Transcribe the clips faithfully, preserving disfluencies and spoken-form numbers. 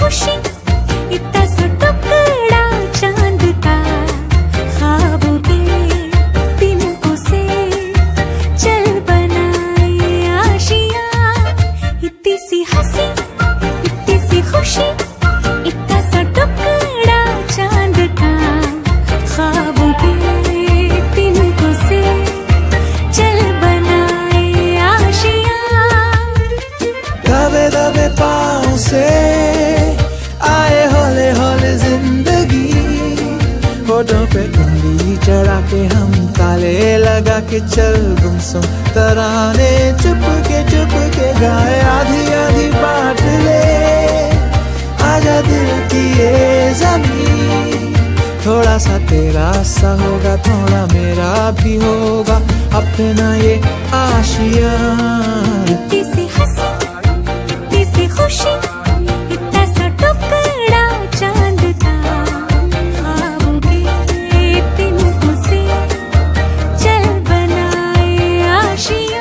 खुशी, इतना सा टुकड़ा चांद का, ख्वाबों के तिनकों से चल बनाए आशियां। इतनी सी हंसी, इतनी सी खुशी, इतना सा टुकड़ा चांद का, ख्वाबों के तिनकों से चल बनाए आशियां। दबे दबे पाँव से आए हौले हौले जिंदगी, होठों पे उंगली चढ़ा के हम ताले लगा के चल गुमसुम तराने चुप के चुप के गाए। आधी आधी बांट ले आजा दिल की ये ज़मीं, थोड़ा सा तेरा सा होगा थोड़ा मेरा भी होगा अपना ये आशियां। इतनी सी हंसी, इतनी सी खुशी, इतना सा टुकड़ा चांद का, ख्वाबों के तिनकों से चल बनाए आशियां।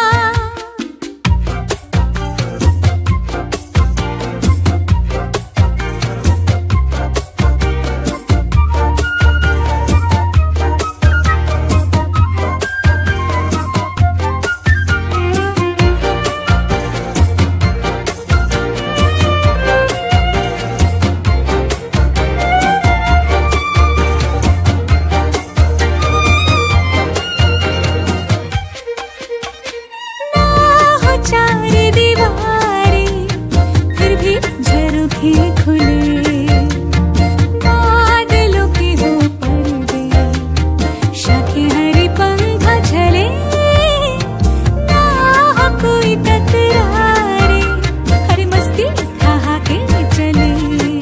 चार दीवारें फिर भी झरोखे खुले, बादलों के हो पर्दे, शाखें हरी पंखा झले, ना हो कोई तकरारे, हर मस्ती कहा के चले।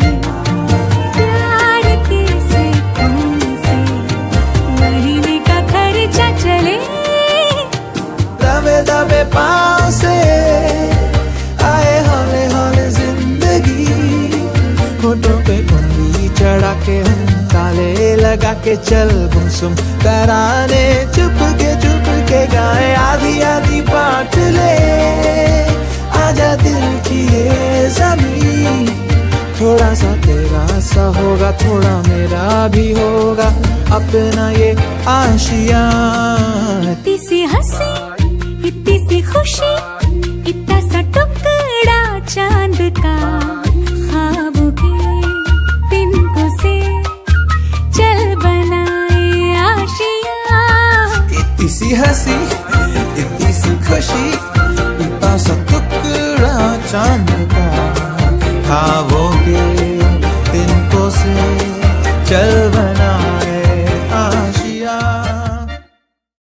प्यार के सैकों से महीने का खर्चा चले। दबे दबे पाँव से आए हौले हौले जिंदगी, होठों पे उंगली चढ़ा के हम ताले लगा के चल गुमसुम तराने चुप के चुप के गाए। आधी आधी बांट ले आजा दिल की ये ज़मीं, थोड़ा सा तेरा सा होगा थोड़ा मेरा भी होगा अपना ये आशियां। इतनी सी हंसी, इतनी सी खुशी, इतना सा टुकड़ा चांद का, ख्वाबों के तिनकों से चल बनाए आशियां। इतनी सी हंसी, इतनी सी खुशी, इतना सा टुकड़ा चांद का, ख्वाबों के तिनकों से चल बना